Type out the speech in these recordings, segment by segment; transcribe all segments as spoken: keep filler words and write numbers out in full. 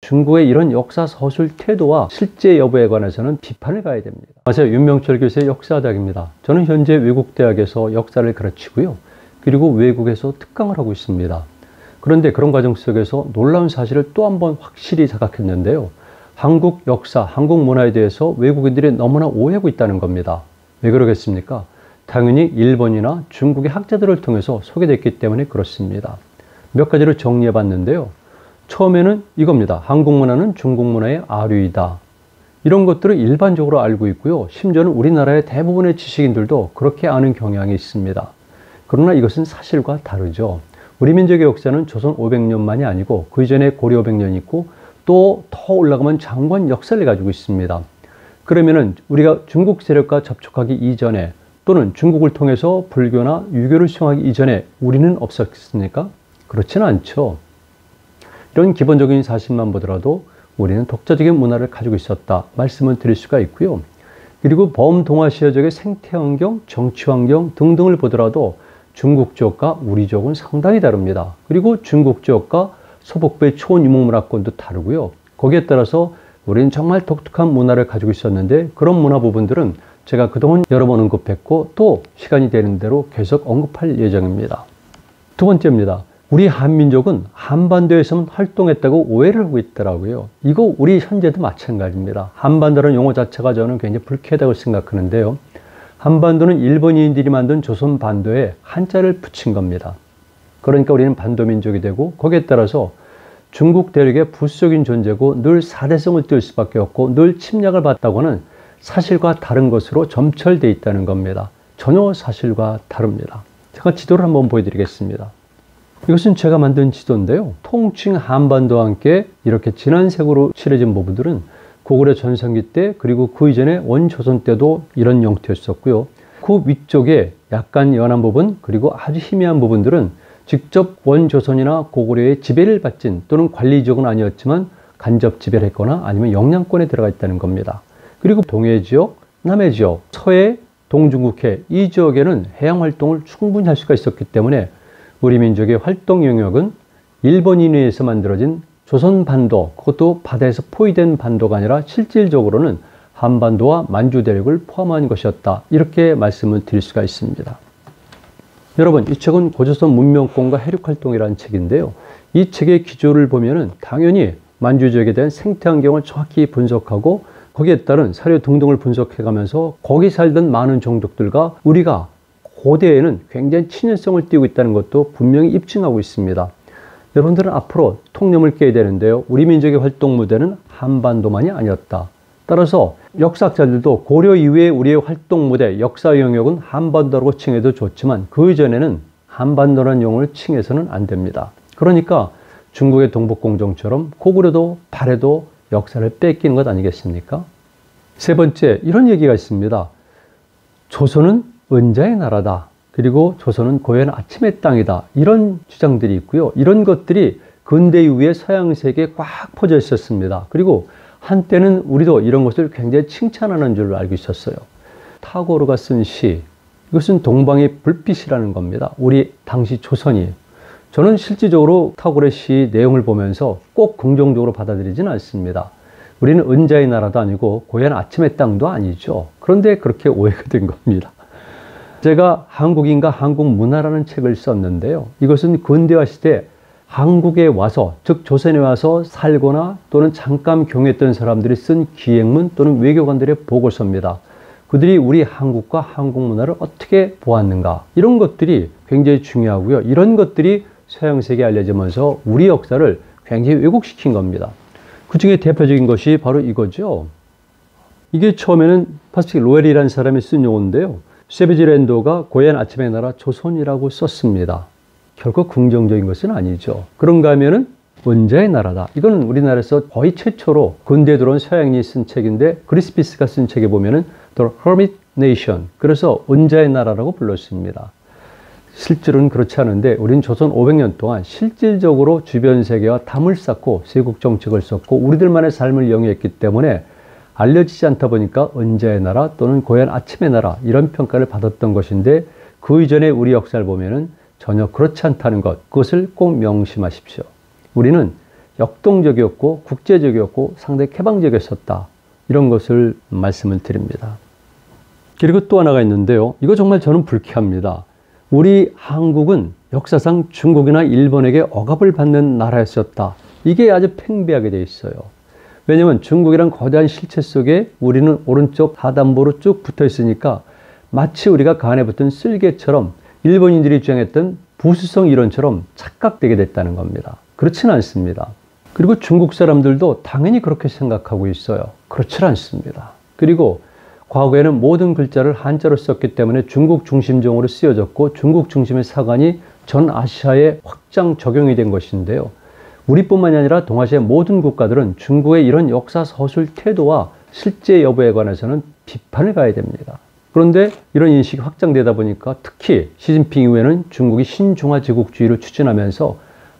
중국의 이런 역사 서술 태도와 실제 여부에 관해서는 비판을 가해야 됩니다. 안녕하세요. 윤명철 교수의 역사대학입니다. 저는 현재 외국 대학에서 역사를 가르치고요. 그리고 외국에서 특강을 하고 있습니다. 그런데 그런 과정 속에서 놀라운 사실을 또 한 번 확실히 자각했는데요. 한국 역사, 한국 문화에 대해서 외국인들이 너무나 오해하고 있다는 겁니다. 왜 그러겠습니까? 당연히 일본이나 중국의 학자들을 통해서 소개됐기 때문에 그렇습니다. 몇 가지로 정리해 봤는데요. 처음에는 이겁니다. 한국 문화는 중국 문화의 아류이다. 이런 것들을 일반적으로 알고 있고요. 심지어는 우리나라의 대부분의 지식인들도 그렇게 아는 경향이 있습니다. 그러나 이것은 사실과 다르죠. 우리 민족의 역사는 조선 오백 년만이 아니고 그 이전에 고려 오백 년이 있고 또 더 올라가면 장관 역사를 가지고 있습니다. 그러면은 우리가 중국 세력과 접촉하기 이전에 또는 중국을 통해서 불교나 유교를 수용하기 이전에 우리는 없었습니까? 그렇지는 않죠. 이런 기본적인 사실만 보더라도 우리는 독자적인 문화를 가지고 있었다 말씀을 드릴 수가 있고요. 그리고 범동아시아적의 생태환경, 정치환경 등등을 보더라도 중국 지역과 우리 지역은 상당히 다릅니다. 그리고 중국 지역과 서북부의 초원유목문화권도 다르고요. 거기에 따라서 우리는 정말 독특한 문화를 가지고 있었는데 그런 문화 부분들은 제가 그동안 여러 번 언급했고 또 시간이 되는 대로 계속 언급할 예정입니다. 두 번째입니다. 우리 한민족은 한반도에서만 활동했다고 오해를 하고 있더라고요. 이거 우리 현재도 마찬가지입니다. 한반도라는 용어 자체가 저는 굉장히 불쾌하다고 생각하는데요. 한반도는 일본인들이 만든 조선 반도에 한자를 붙인 겁니다. 그러니까 우리는 반도민족이 되고 거기에 따라서 중국 대륙의 부수적인 존재고 늘 사대성을 띨 수밖에 없고 늘 침략을 받다고는 사실과 다른 것으로 점철되어 있다는 겁니다. 전혀 사실과 다릅니다. 제가 지도를 한번 보여드리겠습니다. 이것은 제가 만든 지도인데요. 통칭 한반도와 함께 이렇게 진한 색으로 칠해진 부분들은 고구려 전성기 때 그리고 그 이전에 원조선 때도 이런 형태였었고요. 그 위쪽에 약간 연한 부분 그리고 아주 희미한 부분들은 직접 원조선이나 고구려의 지배를 받진 또는 관리 지역은 아니었지만 간접 지배를 했거나 아니면 영향권에 들어가 있다는 겁니다. 그리고 동해 지역, 남해 지역, 서해, 동중국해 이 지역에는 해양 활동을 충분히 할 수가 있었기 때문에 우리 민족의 활동 영역은 일본인에 의해서 만들어진 조선 반도, 그것도 바다에서 포위된 반도가 아니라 실질적으로는 한반도와 만주 대륙을 포함한 것이었다. 이렇게 말씀을 드릴 수가 있습니다. 여러분, 이 책은 고조선 문명권과 해륙활동이라는 책인데요. 이 책의 기조를 보면은 당연히 만주 지역에 대한 생태환경을 정확히 분석하고 거기에 따른 사료 등등을 분석해가면서 거기 살던 많은 종족들과 우리가 고대에는 굉장히 친연성을 띠고 있다는 것도 분명히 입증하고 있습니다. 여러분들은 앞으로 통념을 깨야 되는데요. 우리 민족의 활동 무대는 한반도만이 아니었다. 따라서 역사학자들도 고려 이후에 우리의 활동 무대, 역사 영역은 한반도라고 칭해도 좋지만 그 이전에는 한반도라는 용어를 칭해서는 안 됩니다. 그러니까 중국의 동북공정처럼 고구려도 발해도 역사를 뺏기는 것 아니겠습니까? 세 번째, 이런 얘기가 있습니다. 조선은 은자의 나라다. 그리고 조선은 고요한 아침의 땅이다. 이런 주장들이 있고요. 이런 것들이 근대 이후에 서양 세계에 꽉 퍼져 있었습니다. 그리고 한때는 우리도 이런 것을 굉장히 칭찬하는 줄로 알고 있었어요. 타고르가 쓴 시, 이것은 동방의 불빛이라는 겁니다. 우리 당시 조선이. 저는 실질적으로 타고르의 시 내용을 보면서 꼭 긍정적으로 받아들이지는 않습니다. 우리는 은자의 나라도 아니고 고요한 아침의 땅도 아니죠. 그런데 그렇게 오해가 된 겁니다. 제가 한국인과 한국 문화라는 책을 썼는데요. 이것은 근대화 시대 한국에 와서, 즉 조선에 와서 살거나 또는 잠깐 경유했던 사람들이 쓴 기행문 또는 외교관들의 보고서입니다. 그들이 우리 한국과 한국 문화를 어떻게 보았는가, 이런 것들이 굉장히 중요하고요. 이런 것들이 서양 세계에 알려지면서 우리 역사를 굉장히 왜곡시킨 겁니다. 그 중에 대표적인 것이 바로 이거죠. 이게 처음에는 파스틱 로엘이라는 사람이 쓴 용어인데요. 세비지 랜도가 고요한 아침의 나라 조선이라고 썼습니다. 결코 긍정적인 것은 아니죠. 그런가 하면은 은자의 나라다. 이거는 우리나라에서 거의 최초로 근대에 들어온 서양인이 쓴 책인데 그리스피스가 쓴 책에 보면은 The Hermit Nation, 그래서 은자의 나라라고 불렀습니다. 실제로는 그렇지 않은데 우리는 조선 오백 년 동안 실질적으로 주변 세계와 담을 쌓고 세국 정책을 썼고 우리들만의 삶을 영위했기 때문에 알려지지 않다 보니까 은자의 나라 또는 고요한 아침의 나라 이런 평가를 받았던 것인데 그 이전에 우리 역사를 보면은 전혀 그렇지 않다는 것, 그것을 꼭 명심하십시오. 우리는 역동적이었고 국제적이었고 상당히 개방적이었었다. 이런 것을 말씀을 드립니다. 그리고 또 하나가 있는데요. 이거 정말 저는 불쾌합니다. 우리 한국은 역사상 중국이나 일본에게 억압을 받는 나라였었다. 이게 아주 팽배하게 되어 있어요. 왜냐하면 중국이란 거대한 실체 속에 우리는 오른쪽 하단부로 쭉 붙어 있으니까 마치 우리가 간에 붙은 쓸개처럼 일본인들이 주장했던 부수성 이론처럼 착각되게 됐다는 겁니다. 그렇지는 않습니다. 그리고 중국 사람들도 당연히 그렇게 생각하고 있어요. 그렇지 않습니다. 그리고 과거에는 모든 글자를 한자로 썼기 때문에 중국 중심종으로 쓰여졌고 중국 중심의 사관이 전 아시아에 확장 적용이 된 것인데요. 우리뿐만이 아니라 동아시아의 모든 국가들은 중국의 이런 역사 서술 태도와 실제 여부에 관해서는 비판을 가해야 됩니다. 그런데 이런 인식이 확장되다 보니까 특히 시진핑 이후에는 중국이 신중화 제국주의를 추진하면서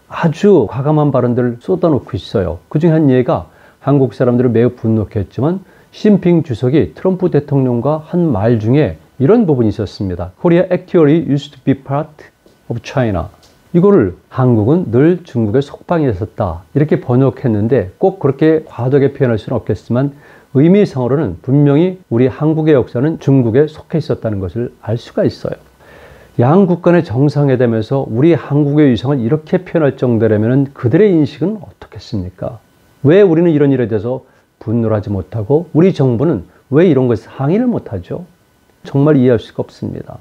아주 과감한 발언들을 쏟아놓고 있어요. 그중에 한 예가 한국 사람들을 매우 분노케 했지만 시진핑 주석이 트럼프 대통령과 한 말 중에 이런 부분이 있었습니다. Korea actually used to be part of China. 이거를 한국은 늘 중국의 속방이었었다. 이렇게 번역했는데 꼭 그렇게 과도하게 표현할 수는 없겠지만 의미상으로는 분명히 우리 한국의 역사는 중국에 속해 있었다는 것을 알 수가 있어요. 양국 간의 정상회담에서 우리 한국의 위상을 이렇게 표현할 정도라면 그들의 인식은 어떻겠습니까? 왜 우리는 이런 일에 대해서 분노를 하지 못하고 우리 정부는 왜 이런 것에 항의를 못하죠? 정말 이해할 수가 없습니다.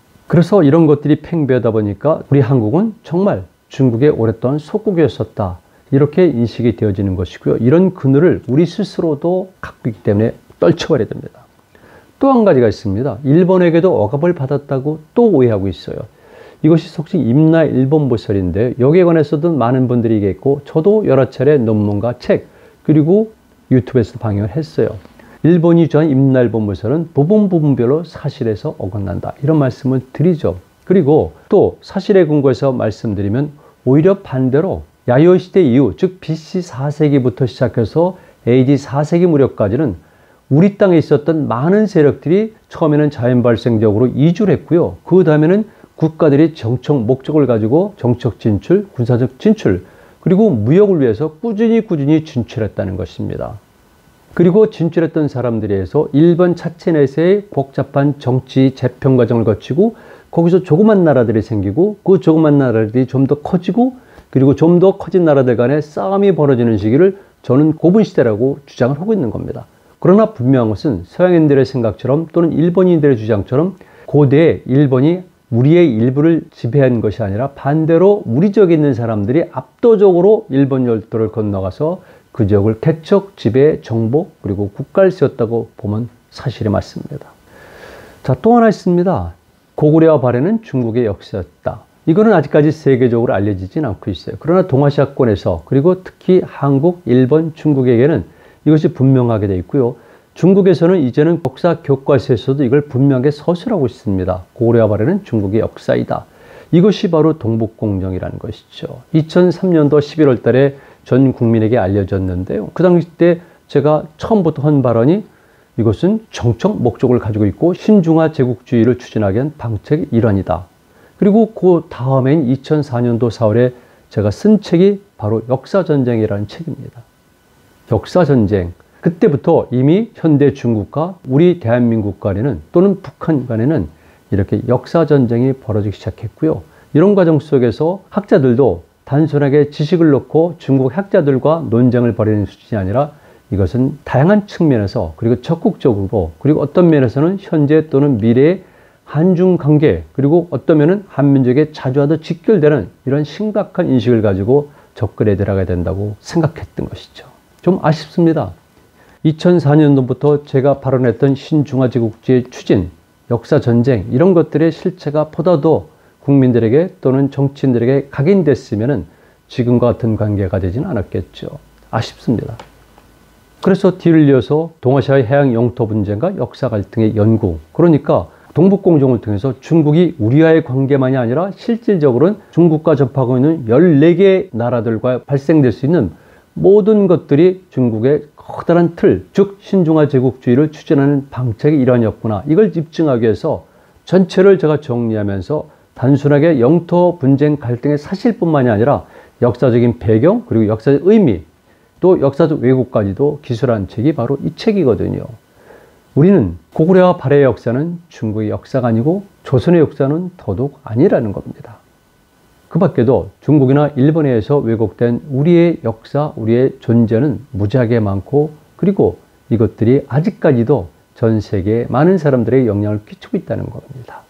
그래서 이런 것들이 팽배하다 보니까 우리 한국은 정말 중국의 오랫동안 속국이었었다. 이렇게 인식이 되어지는 것이고요. 이런 그늘을 우리 스스로도 갖고 있기 때문에 떨쳐버려야 됩니다. 또 한 가지가 있습니다. 일본에게도 억압을 받았다고 또 오해하고 있어요. 이것이 속칭 임나 일본보설인데 여기에 관해서도 많은 분들이 얘기했고 저도 여러 차례 논문과 책 그리고 유튜브에서 방영을 했어요. 일본이 주한 임나일본보설은 부분 부분별로 사실에서 어긋난다. 이런 말씀을 드리죠. 그리고 또 사실에 근거해서 말씀드리면 오히려 반대로 야요 시대 이후 즉 비씨 사 세기부터 시작해서 에이디 사 세기 무렵까지는 우리 땅에 있었던 많은 세력들이 처음에는 자연 발생적으로 이주를 했고요. 그 다음에는 국가들이 정책 목적을 가지고 정책 진출, 군사적 진출, 그리고 무역을 위해서 꾸준히 꾸준히 진출했다는 것입니다. 그리고 진출했던 사람들에 의해서 일본 자체 내에서의 복잡한 정치 재편 과정을 거치고 거기서 조그만 나라들이 생기고 그 조그만 나라들이 좀 더 커지고 그리고 좀 더 커진 나라들 간의 싸움이 벌어지는 시기를 저는 고분시대라고 주장을 하고 있는 겁니다. 그러나 분명한 것은 서양인들의 생각처럼 또는 일본인들의 주장처럼 고대에 일본이 우리의 일부를 지배한 것이 아니라 반대로 우리 지역에 있는 사람들이 압도적으로 일본 열도를 건너가서 그 지역을 개척, 지배, 정복 그리고 국가를 세웠다고 보면 사실이 맞습니다. 자, 또 하나 있습니다. 고구려와 발해는 중국의 역사였다. 이거는 아직까지 세계적으로 알려지진 않고 있어요. 그러나 동아시아권에서 그리고 특히 한국, 일본, 중국에게는 이것이 분명하게 되어 있고요. 중국에서는 이제는 역사 교과서에서도 이걸 분명하게 서술하고 있습니다. 고구려와 발해는 중국의 역사이다. 이것이 바로 동북공정이라는 것이죠. 이천삼 년도 십일월 달에 전 국민에게 알려졌는데요. 그 당시 때 제가 처음부터 한 발언이 이것은 정책 목적을 가지고 있고 신중화 제국주의를 추진하기 위한 방책의 일환이다. 그리고 그 다음엔 이천사 년도 사월에 제가 쓴 책이 바로 역사전쟁이라는 책입니다. 역사전쟁. 그때부터 이미 현대 중국과 우리 대한민국 간에는 또는 북한 간에는 이렇게 역사전쟁이 벌어지기 시작했고요. 이런 과정 속에서 학자들도 단순하게 지식을 놓고 중국 학자들과 논쟁을 벌이는 수준이 아니라 이것은 다양한 측면에서 그리고 적극적으로 그리고 어떤 면에서는 현재 또는 미래의 한중 관계 그리고 어떤 면은 한민족에 자주하도 직결되는 이런 심각한 인식을 가지고 접근해 들어가야 된다고 생각했던 것이죠. 좀 아쉽습니다. 이천사 년도부터 제가 발언했던 신중화 제국주의 추진, 역사전쟁 이런 것들의 실체가 보다도 국민들에게 또는 정치인들에게 각인됐으면 지금과 같은 관계가 되지는 않았겠죠. 아쉽습니다. 그래서 뒤를 이어서 동아시아의 해양 영토 분쟁과 역사 갈등의 연구, 그러니까 동북공정을 통해서 중국이 우리와의 관계만이 아니라 실질적으로는 중국과 접하고 있는 열네 개의 나라들과 발생될 수 있는 모든 것들이 중국의 커다란 틀, 즉 신중화 제국주의를 추진하는 방책의 일환이었구나. 이걸 입증하기 위해서 전체를 제가 정리하면서 단순하게 영토 분쟁 갈등의 사실뿐만이 아니라 역사적인 배경, 그리고 역사적 의미, 또 역사적 왜곡까지도 기술한 책이 바로 이 책이거든요. 우리는 고구려와 발해의 역사는 중국의 역사가 아니고 조선의 역사는 더더욱 아니라는 겁니다. 그 밖에도 중국이나 일본에 의해서 왜곡된 우리의 역사, 우리의 존재는 무지하게 많고, 그리고 이것들이 아직까지도 전 세계에 많은 사람들에게 영향을 끼치고 있다는 겁니다.